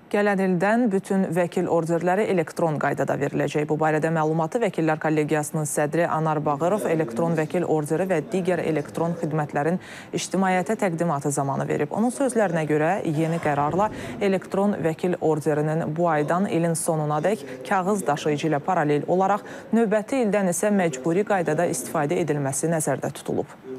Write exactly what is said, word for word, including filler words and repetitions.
Gələn ildən bütün vəkil orderləri elektron qaydada veriləcək. Bu barədə məlumatı Vəkillər Kollegiyasının sədri Anar Bağırov elektron vəkil orderi və digər elektron xidmətlərin ictimaiyyətə təqdimatı zamanı verib. Onun sözlərinə görə yeni qərarla elektron vəkil orderinin bu aydan ilin sonunadək kağız daşıyıcı ilə paralel olaraq növbəti ildən isə məcburi qaydada istifadə edilməsi nəzərdə tutulub.